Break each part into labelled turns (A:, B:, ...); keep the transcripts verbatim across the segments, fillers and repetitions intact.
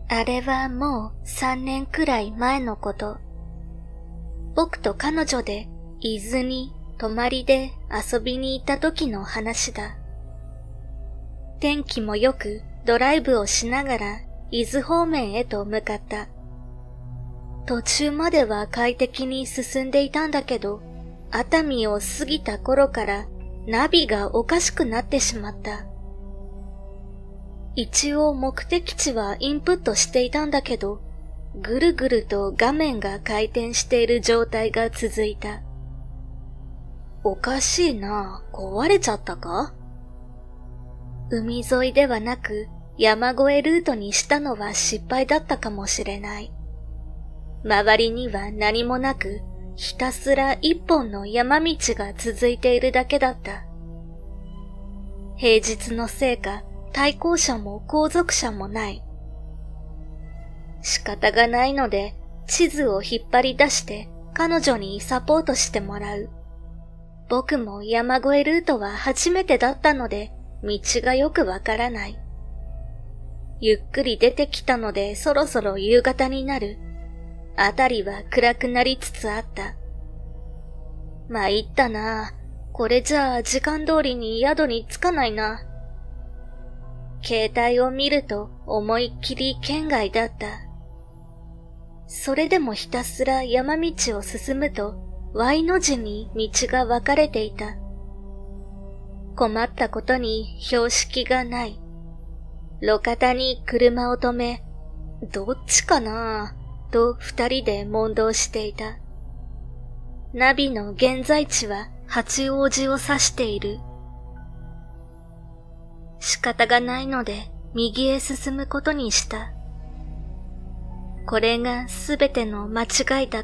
A: あれはもう三年くらい前のこと。僕と彼女で伊豆に泊まりで遊びに行った時の話だ。天気もよくドライブをしながら伊豆方面へと向かった。途中までは快適に進んでいたんだけど、熱海を過ぎた頃からナビがおかしくなってしまった。一応目的地はインプットしていたんだけど、ぐるぐると画面が回転している状態が続いた。おかしいな、壊れちゃったか？海沿いではなく山越えルートにしたのは失敗だったかもしれない。周りには何もなく、ひたすら一本の山道が続いているだけだった。平日のせいか、対向車も後続車もない。仕方がないので、地図を引っ張り出して彼女にサポートしてもらう。僕も山越えルートは初めてだったので、道がよくわからない。ゆっくり出てきたのでそろそろ夕方になる。あたりは暗くなりつつあった。参ったな。これじゃあ時間通りに宿に着かないな。携帯を見ると思いっきり県外だった。それでもひたすら山道を進むと Y の字に道が分かれていた。困ったことに標識がない。路肩に車を止め、どっちかなぁと二人で問答していた。ナビの現在地は八王子を指している。仕方がないので右へ進むことにした。これがすべての間違いだった。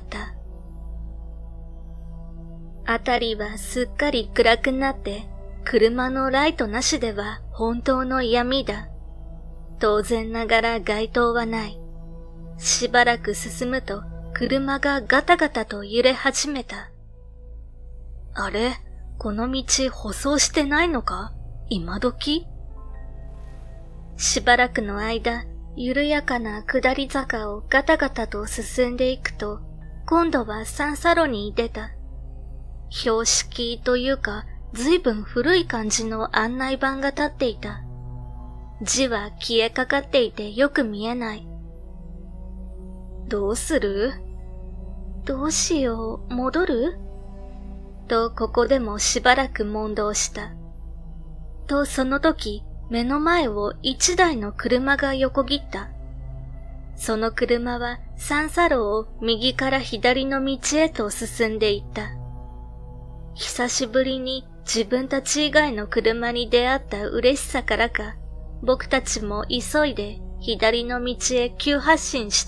A: あたりはすっかり暗くなって車のライトなしでは本当の闇だ。当然ながら街灯はない。しばらく進むと車がガタガタと揺れ始めた。あれ、この道舗装してないのか？今時？しばらくの間、緩やかな下り坂をガタガタと進んでいくと、今度は三差路に出た。標識というか、ずいぶん古い感じの案内板が立っていた。字は消えかかっていてよく見えない。どうする？どうしよう、戻る？とここでもしばらく問答した。とその時、目の前を一台の車が横切った。その車は三差路を右から左の道へと進んでいった。久しぶりに自分たち以外の車に出会った嬉しさからか、僕たちも急いで左の道へ急発進した。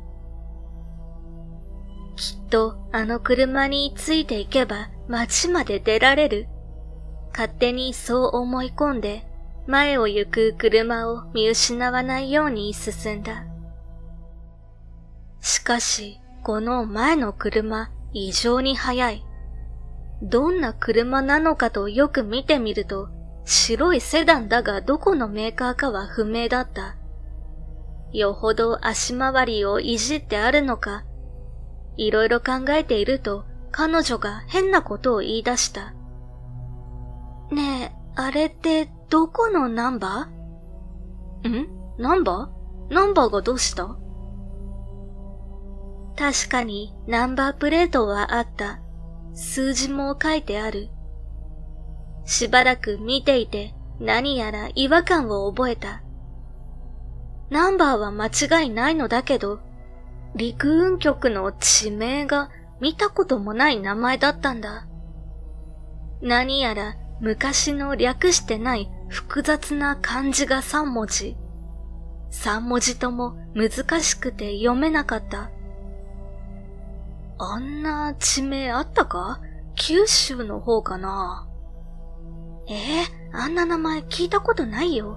A: きっとあの車についていけば街まで出られる。勝手にそう思い込んで、前を行く車を見失わないように進んだ。しかし、この前の車、異常に速い。どんな車なのかとよく見てみると、白いセダンだがどこのメーカーかは不明だった。よほど足回りをいじってあるのか、いろいろ考えていると彼女が変なことを言い出した。ねえ、あれってどこのナンバー？ん？ナンバー？ナンバーがどうした？確かにナンバープレートはあった。数字も書いてある。しばらく見ていて何やら違和感を覚えた。ナンバーは間違いないのだけど、陸運局の地名が見たこともない名前だったんだ。何やら昔の略してない複雑な漢字が三文字。三文字とも難しくて読めなかった。あんな地名あったか？九州の方かな？えー、あんな名前聞いたことないよ。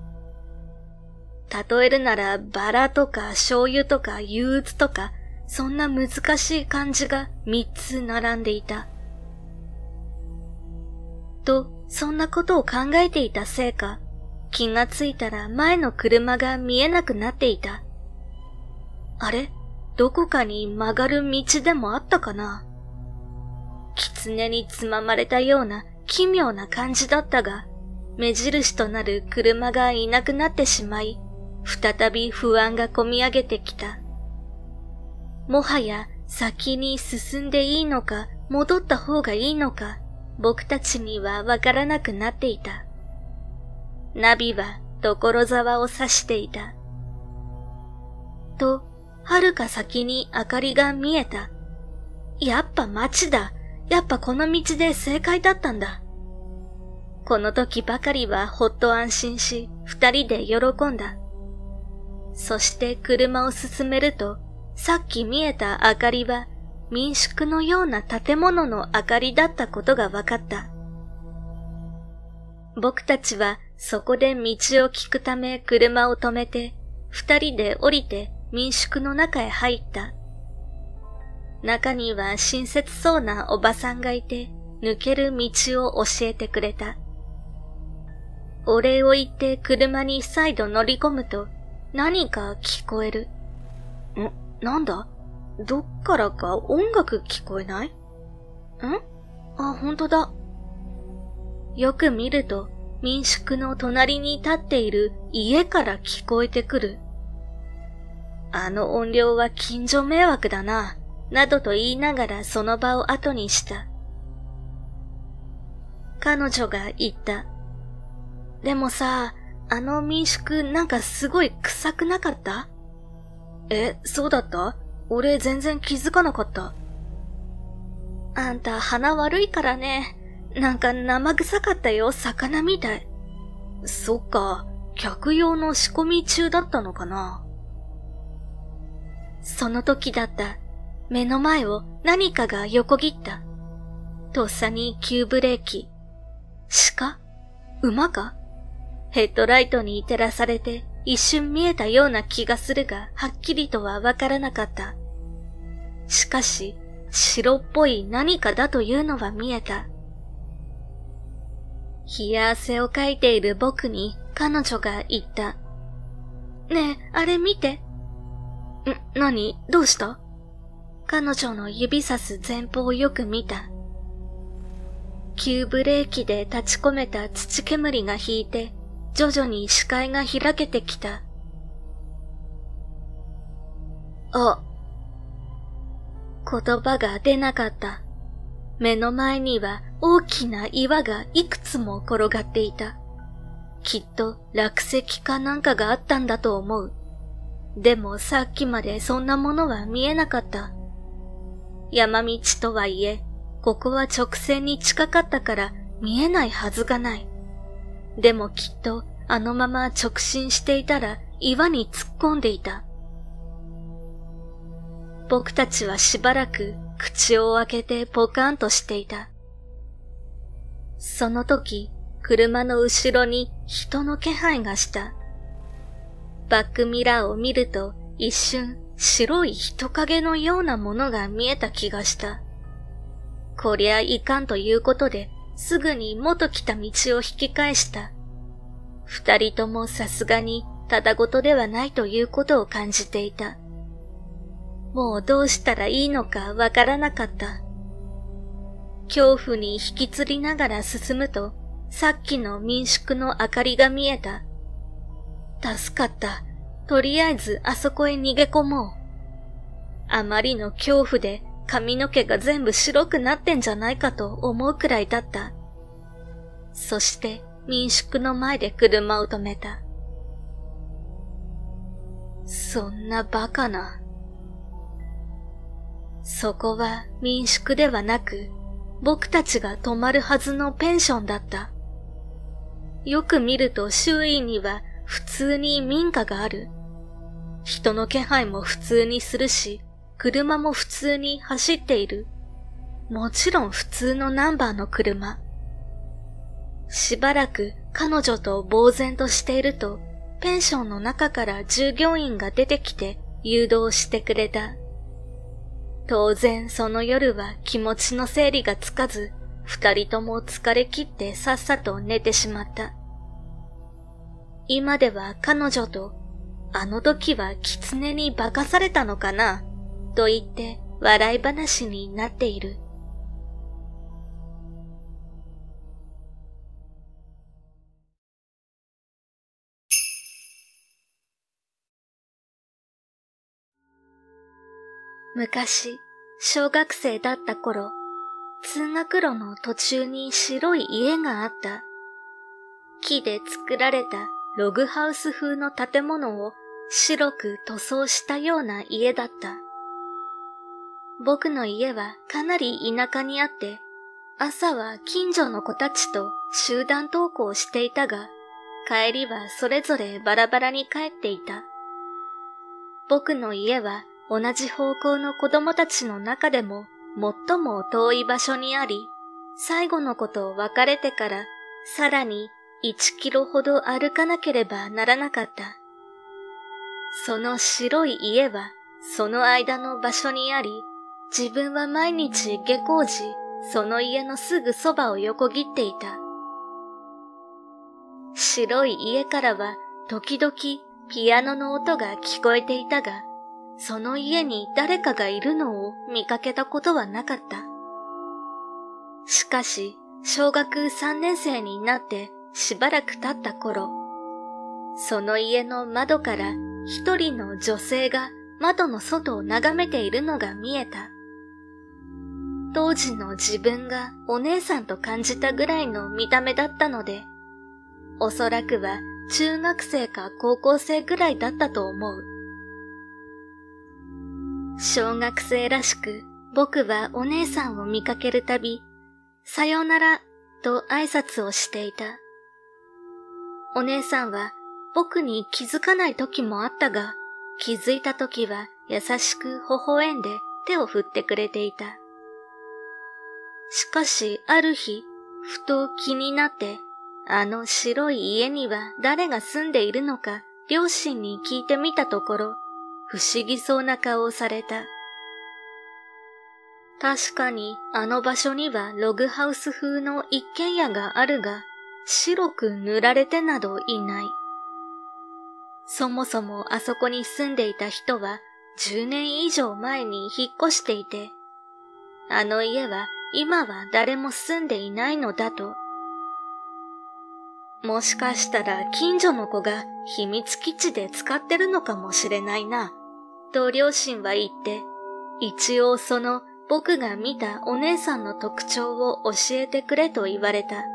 A: 例えるならバラとか醤油とか憂鬱とか、そんな難しい漢字が三つ並んでいた。と、そんなことを考えていたせいか、気がついたら前の車が見えなくなっていた。 あれ、どこかに曲がる道でもあったかな。狐につままれたような奇妙な感じだったが、目印となる車がいなくなってしまい、再び不安がこみ上げてきた。もはや先に進んでいいのか戻った方がいいのか、僕たちにはわからなくなっていた。ナビは所沢を指していた。と、遥か先に明かりが見えた。やっぱ街だ。やっぱこの道で正解だったんだ。この時ばかりはほっと安心し、二人で喜んだ。そして車を進めると、さっき見えた明かりは民宿のような建物の明かりだったことが分かった。僕たちはそこで道を聞くため車を止めて、二人で降りて民宿の中へ入った。中には親切そうなおばさんがいて、抜ける道を教えてくれた。お礼を言って車に再度乗り込むと、何か聞こえる。ん、なんだ？どっからか音楽聞こえない？ん？あ、ほんとだ。よく見ると、民宿の隣に立っている家から聞こえてくる。あの音量は近所迷惑だな、などと言いながらその場を後にした。彼女が言った。でもさ、あの民宿なんかすごい臭くなかった？え、そうだった？俺全然気づかなかった。あんた鼻悪いからね。なんか生臭かったよ、魚みたい。そっか、客用の仕込み中だったのかな。その時だった。目の前を何かが横切った。とっさに急ブレーキ。鹿？馬か？ヘッドライトに照らされて一瞬見えたような気がするが、はっきりとはわからなかった。しかし、白っぽい何かだというのは見えた。冷や汗をかいている僕に彼女が言った。ねえ、あれ見て。ん、何？どうした？彼女の指さす前方をよく見た。急ブレーキで立ち込めた土煙が引いて、徐々に視界が開けてきた。あ。言葉が出なかった。目の前には大きな岩がいくつも転がっていた。きっと落石かなんかがあったんだと思う。でもさっきまでそんなものは見えなかった。山道とはいえ、ここは直線に近かったから見えないはずがない。でもきっとあのまま直進していたら岩に突っ込んでいた。僕たちはしばらく口を開けてポカンとしていた。その時、車の後ろに人の気配がした。バックミラーを見ると一瞬白い人影のようなものが見えた気がした。こりゃいかんということですぐに元来た道を引き返した。二人ともさすがにただごとではないということを感じていた。もうどうしたらいいのかわからなかった。恐怖に引きつりながら進むと、さっきの民宿の明かりが見えた。助かった。とりあえずあそこへ逃げ込もう。あまりの恐怖で髪の毛が全部白くなってんじゃないかと思うくらいだった。そして民宿の前で車を止めた。そんなバカな。そこは民宿ではなく、僕たちが泊まるはずのペンションだった。よく見ると周囲には普通に民家がある。人の気配も普通にするし、車も普通に走っている。もちろん普通のナンバーの車。しばらく彼女と呆然としていると、ペンションの中から従業員が出てきて誘導してくれた。当然その夜は気持ちの整理がつかず、二人とも疲れ切ってさっさと寝てしまった。今では彼女と、 あの時は狐に化かされたのかなと言って笑い話になっている。昔、小学生だった頃、通学路の途中に白い家があった。木で作られたログハウス風の建物を白く塗装したような家だった。僕の家はかなり田舎にあって、朝は近所の子たちと集団登校していたが、帰りはそれぞれバラバラに帰っていた。僕の家は同じ方向の子供たちの中でも最も遠い場所にあり、最後の子と別れてからさらにいちキロほど歩かなければならなかった。その白い家はその間の場所にあり、自分は毎日下校時、その家のすぐそばを横切っていた。白い家からは時々ピアノの音が聞こえていたが、その家に誰かがいるのを見かけたことはなかった。しかし、小学さんねん生になってしばらく経った頃、その家の窓から一人の女性が窓の外を眺めているのが見えた。当時の自分がお姉さんと感じたぐらいの見た目だったので、おそらくは中学生か高校生ぐらいだったと思う。小学生らしく僕はお姉さんを見かけるたび、さよならと挨拶をしていた。お姉さんは僕に気づかない時もあったが、気づいた時は優しく微笑んで手を振ってくれていた。しかしある日、ふと気になって、あの白い家には誰が住んでいるのか両親に聞いてみたところ、不思議そうな顔をされた。確かにあの場所にはログハウス風の一軒家があるが、白く塗られてなどいない。そもそもあそこに住んでいた人はじゅうねん以上前に引っ越していて、あの家は今は誰も住んでいないのだと。もしかしたら近所の子が秘密基地で使ってるのかもしれないな、と両親は言って、一応その僕が見たお姉さんの特徴を教えてくれと言われた。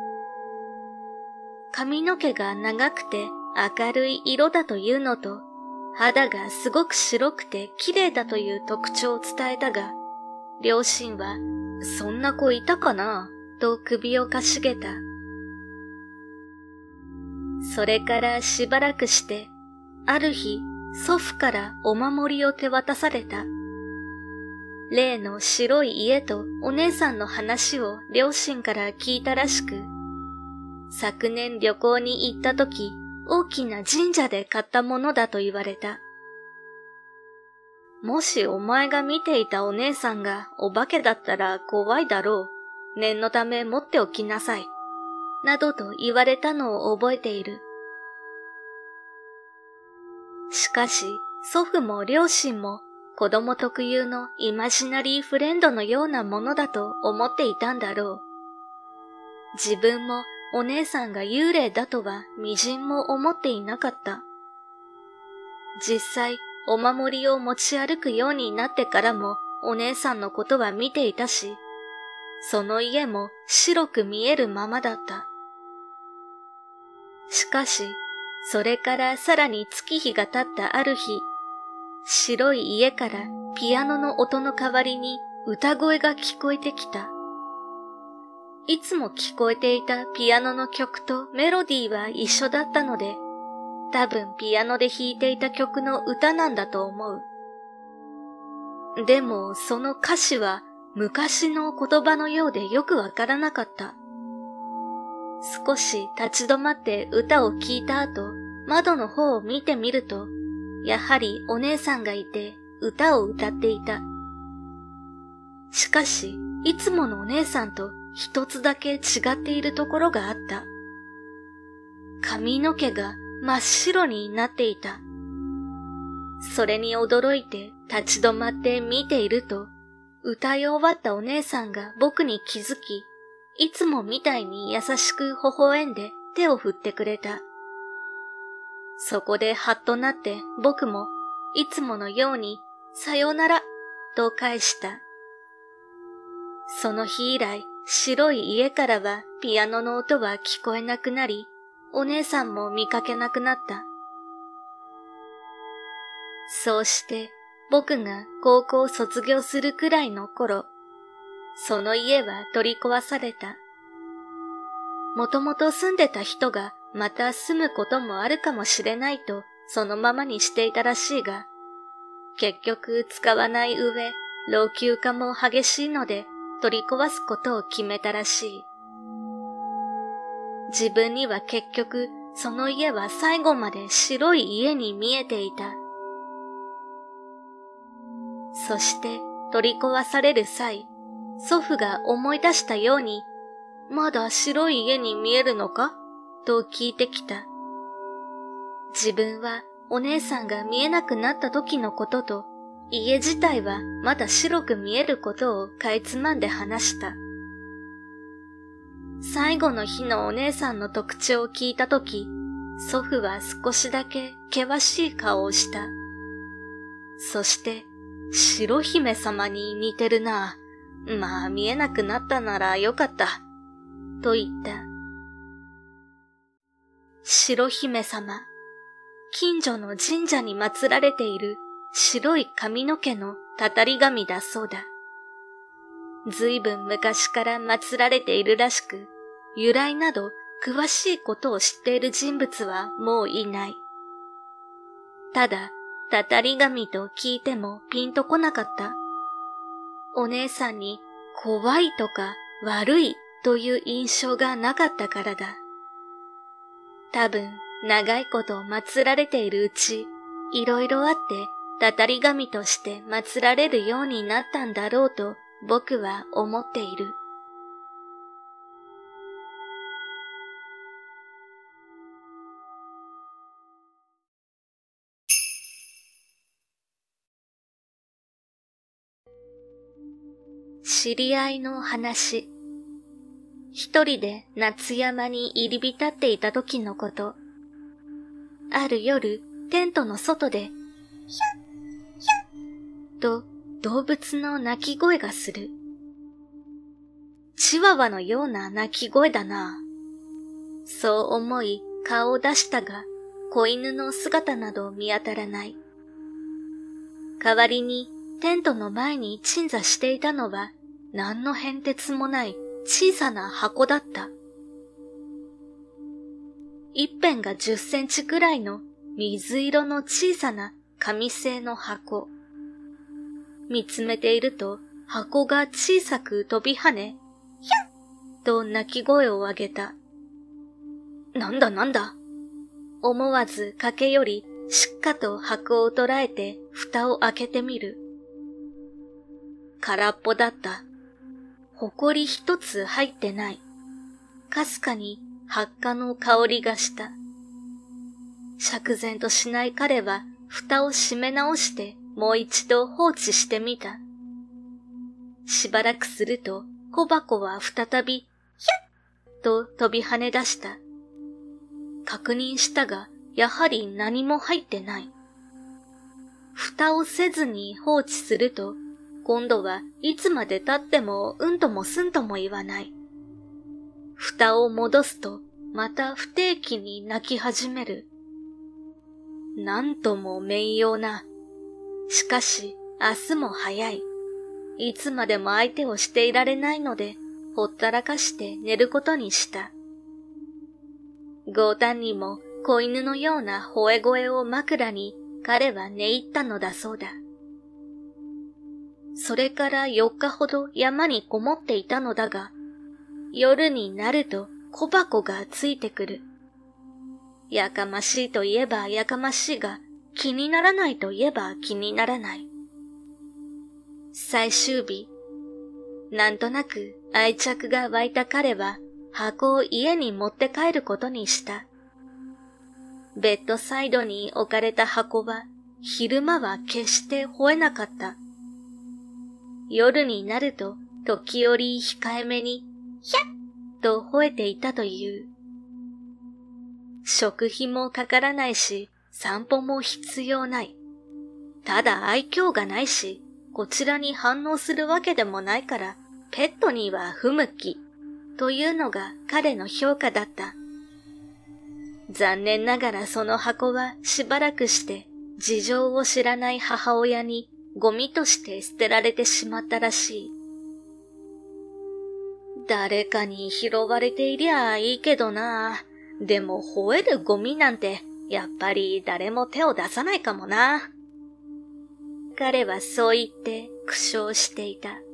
A: 髪の毛が長くて明るい色だというのと、肌がすごく白くて綺麗だという特徴を伝えたが、両親は、そんな子いたかなと首をかしげた。それからしばらくして、ある日、祖父からお守りを手渡された。例の白い家とお姉さんの話を両親から聞いたらしく、昨年旅行に行った時、大きな神社で買ったものだと言われた。もしお前が見ていたお姉さんがお化けだったら怖いだろう。念のため持っておきなさい。などと言われたのを覚えている。しかし、祖父も両親も子供特有のイマジナリーフレンドのようなものだと思っていたんだろう。自分もお姉さんが幽霊だとはみじんも思っていなかった。実際、お守りを持ち歩くようになってからもお姉さんのことは見ていたし、その家も白く見えるままだった。しかし、それからさらに月日が経ったある日、白い家からピアノの音の代わりに歌声が聞こえてきた。いつも聞こえていたピアノの曲とメロディーは一緒だったので、多分ピアノで弾いていた曲の歌なんだと思う。でもその歌詞は昔の言葉のようでよくわからなかった。少し立ち止まって歌を聴いた後、窓の方を見てみると、やはりお姉さんがいて歌を歌っていた。しかし、いつものお姉さんと一つだけ違っているところがあった。髪の毛が真っ白になっていた。 それに驚いて立ち止まって見ていると、歌い終わったお姉さんが僕に気づき、いつもみたいに優しく微笑んで手を振ってくれた。そこでハッとなって僕もいつものようにさようならと返した。その日以来、白い家からはピアノの音は聞こえなくなり、お姉さんも見かけなくなった。そうして僕が高校を卒業するくらいの頃、その家は取り壊された。もともと住んでた人がまた住むこともあるかもしれないとそのままにしていたらしいが、結局使わない上、老朽化も激しいので取り壊すことを決めたらしい。自分には結局その家は最後まで白い家に見えていた。そして取り壊される際、祖父が思い出したように、まだ白い家に見えるのかと聞いてきた。自分はお姉さんが見えなくなった時のことと、家自体はまだ白く見えることをかいつまんで話した。最後の日のお姉さんの特徴を聞いた時、祖父は少しだけ険しい顔をした。そして、白姫様に似てるな。まあ見えなくなったならよかった。と言った。白姫様。近所の神社に祀られている白い髪の毛のたたり神だそうだ。ずいぶん昔から祀られているらしく、由来など詳しいことを知っている人物はもういない。ただ、たたり神と聞いてもピンとこなかった。お姉さんに怖いとか悪いという印象がなかったからだ。多分長いこと祀られているうち、いろいろあってたたり神として祀られるようになったんだろうと僕は思っている。知り合いの話。一人で夏山に入り浸っていた時のこと。ある夜、テントの外で、ヒャッ、ヒャッと動物の鳴き声がする。チワワのような鳴き声だな。そう思い顔を出したが、子犬の姿など見当たらない。代わりにテントの前に鎮座していたのは、何の変哲もない小さな箱だった。一辺がじゅっセンチくらいの水色の小さな紙製の箱。見つめていると箱が小さく飛び跳ね、ヒャッと鳴き声を上げた。なんだなんだ。思わず駆け寄り、しっかと箱を捉えて蓋を開けてみる。空っぽだった。ほこり一つ入ってない。かすかに発火の香りがした。釈然としない彼は蓋を閉め直してもう一度放置してみた。しばらくすると小箱は再びヒャッと飛び跳ね出した。確認したがやはり何も入ってない。蓋をせずに放置すると今度はいつまで経ってもうんともすんとも言わない。蓋を戻すとまた不定期に泣き始める。なんとも面様な。しかし明日も早い。いつまでも相手をしていられないのでほったらかして寝ることにした。強胆にも子犬のような吠え声を枕に彼は寝入ったのだそうだ。それからよっかほど山にこもっていたのだが、夜になると小箱がついてくる。やかましいといえばやかましいが、気にならないといえば気にならない。最終日、なんとなく愛着が湧いた彼は箱を家に持って帰ることにした。ベッドサイドに置かれた箱は昼間は決して吠えなかった。夜になると時折控えめに、ひゃっと吠えていたという。食費もかからないし、散歩も必要ない。ただ愛嬌がないし、こちらに反応するわけでもないから、ペットには不向き、というのが彼の評価だった。残念ながらその箱はしばらくして事情を知らない母親にゴミとして捨てられてしまったらしい。誰かに拾われていりゃいいけどな。でも吠えるゴミなんてやっぱり誰も手を出さないかもな。彼はそう言って苦笑していた。